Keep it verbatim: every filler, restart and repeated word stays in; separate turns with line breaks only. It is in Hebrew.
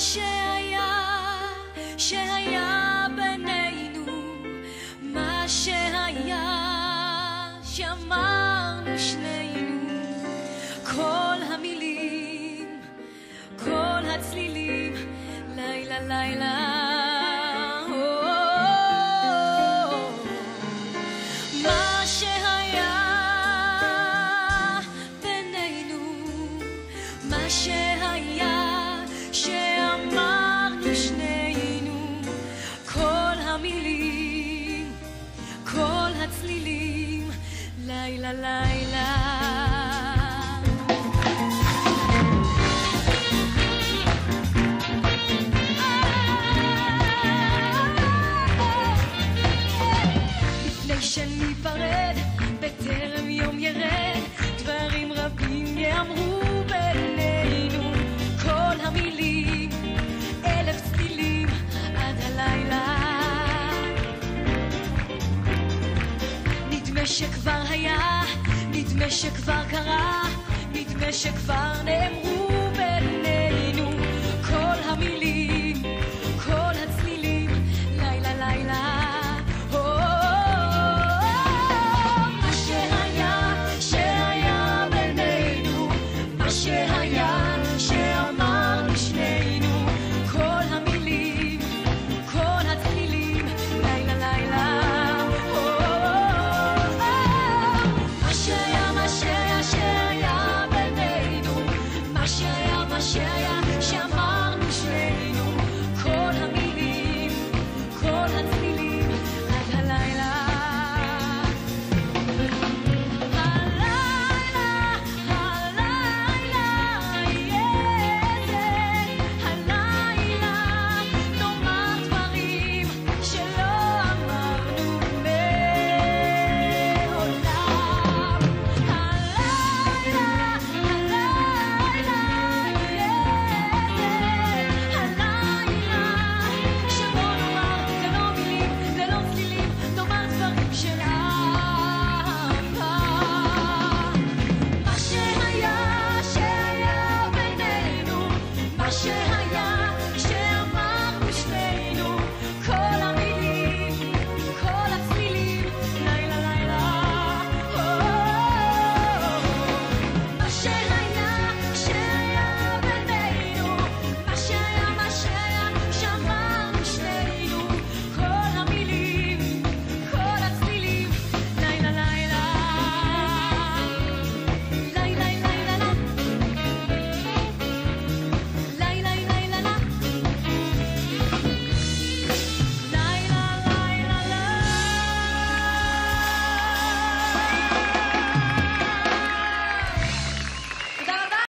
שהיה, שהיה בינינו, מה שהיה, שאמרנו שנינו, כל המילים, כל הצלילים, לילה לילה. מה שהיה בינינו, מה שהיה, שאמרנו שנינו, כל המילים, כל הצלילים, לילה לילה. לפני שניפרד, בטרם יום ירד, דברים רבים יאמרו בינינו, כל המילים, אלף צלילים עד הלילה. נדמה שכבר היה, נדמה שכבר קרה, נדמה שכבר נאמרו בינינו, כל המילים, כל הצלילים, לילה לילה. שהיה, שאמרנו שנינו, כל המילים, כל הצלילים, לילה לילה. מה שהיה, מה שהיה, שהיה בינינו, מה שהיה, מה שהיה,